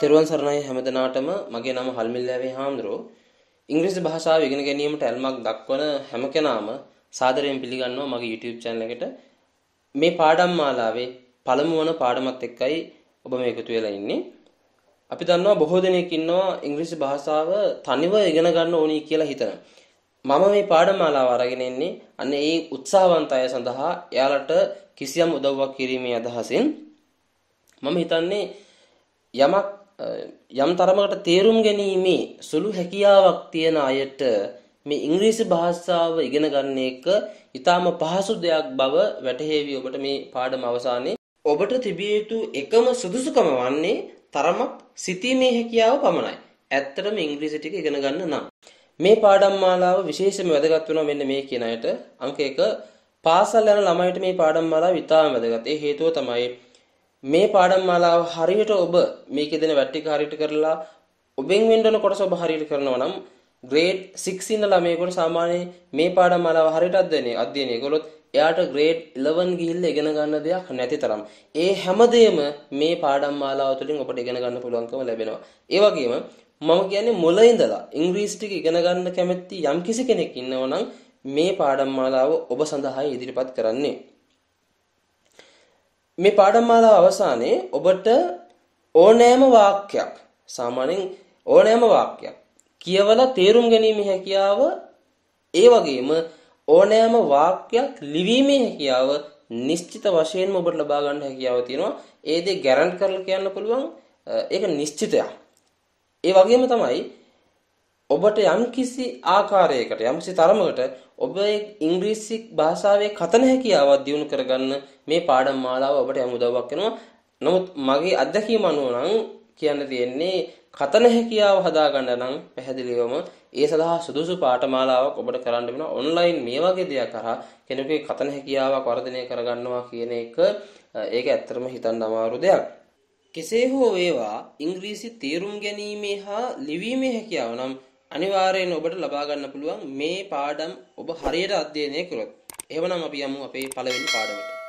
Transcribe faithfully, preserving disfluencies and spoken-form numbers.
තෙරුවන් සරණයි හැමදෙනාටම මගේ නම හල්මිල්ලාවේ හාමුදුරුවෝ. ඉංග්‍රීසි භාෂාව ඉගෙන ගැනීමට ඇල්මක් දක්වන හැම කෙනාම සාදරයෙන් පිළිගන්නවා මගේ YouTube channel එකට. මේ පාඩම් මාලාවේ පළමු වන පාඩමත් එක්කයි ඔබ මේ එකතු වෙලා ඉන්නේ. අපි දන්නවා බොහෝ දෙනෙක් ඉන්නවා ඉංග්‍රීසි භාෂාව තනිව ඉගෙන ගන්න ඕනි කියලා හිතන. මම මේ පාඩම් මාලාව අරගෙන ඉන්නේ අන්න ඒ උත්සාහවන්ත අය සඳහා එයාලට කිසියම් උදව්වක් කිරීමේ අදහසින්. මම හිතන්නේ යමක් යම් තරමකට තේරුම් ගැනීමේ සුළු හැකියාවක් තියෙන අයට මේ ඉංග්‍රීසි භාෂාව ඉගෙන ගන්න එක ඊටාම පහසු දෙයක් බව වැටහෙවි ඔබට මේ පාඩම අවසානයේ. ඔබට තිබිය යුතු එකම සුදුසුකම වන්නේ තරමක් සිතීමේ හැකියාව පමණයි. ඇත්තටම ඉංග්‍රීසි ටික ඉගෙන ගන්න නම් මේ පාඩම් මාලාව විශේෂයෙන්ම වැදගත් වෙනවා මෙන්න මේ කියන අයට. අංක එක පාසල් යන ළමයිට මේ පාඩම් මාලාව ඉතාම වැදගත්. ඒ හේතුව තමයි මේ පාඩම් මාලාව හරියට ඔබ මේකේ දෙන වැට් ටික හරියට කරලා ඔබෙන් වෙන්න ඕන කොටස ඔබ හරියට කරනවා නම් grade six ඉන්න ළමයෙකුට සාමාන්‍යයෙන් මේ පාඩම් මාලාව හරියට අධ්‍යයනය අධ්‍යයනය කළොත් එයාට grade eleven ගිහිල්ලා ඉගෙන ගන්න දෙයක් නැති තරම්. ඒ හැමදේම මේ පාඩම් මාලාව තුළින් ඔබට ඉගෙන ගන්න පුළුවන්කම ලැබෙනවා. ඒ වගේම මම කියන්නේ මුල ඉඳලා ඉංග්‍රීසි ටික ඉගෙන ගන්න කැමැති යම්කිසි කෙනෙක් ඉන්නවා නම් මේ පාඩම් මාලාව ඔබ සඳහා ඉදිරිපත් කරන්නේ. මේ පාඩම් මාලාව අවසානයේ ඔබට ඕනෑම වාක්‍යයක් සාමාන්‍යයෙන් ඕනෑම වාක්‍යයක් කියවලා තේරුම් ගැනීමේ හැකියාව ඒ වගේම ඕනෑම වාක්‍යයක් ලිවීමේ හැකියාව නිශ්චිත වශයෙන්ම ඔබට ලබා ගන්න හැකියාව තියෙනවා. ඒ දේ ගැරන්ට් කරලා කියන්න පුළුවන්. ඒක නිශ්චිතයක්. ඒ වගේම තමයි ඔබට යම්කිසි ආකාරයකට යම්කිසි තරමකට ඔබ ඉංග්‍රීසි භාෂාවේ කතන හැකියාවක් දියුණු කරගන්න මේ පාඩම් මාලාව ඔබට යම් උදව්වක් වෙනවා. නමුත් මගේ අත්දැකීම අනුව නම් කියන්න තියෙන්නේ කතන හැකියාව හදාගන්න නම් පැහැදිලිවම ඒ සඳහා සුදුසු පාඨමාලාවක් ඔබට කරන්න වෙනවා. ඔන්ලයින් මේ වගේ දෙයක් කරා කෙනෙකුගේ කතන හැකියාවක් වර්ධනය කරගන්නවා කියන එක ඒක ඇත්තටම හිතන්න අමාරු දෙයක්. කෙසේ හෝ වේවා ඉංග්‍රීසි තේරුම් ගැනීමේ හා ලිවීමේ හැකියාව නම් අනිවාර්යයෙන් ඔබට ලබා ගන්න පුළුවන් මේ පාඩම් ඔබ හරියට අධ්‍යයනය කළොත්. එහෙමනම් අපි යමු අපේ පළවෙනි පාඩමට.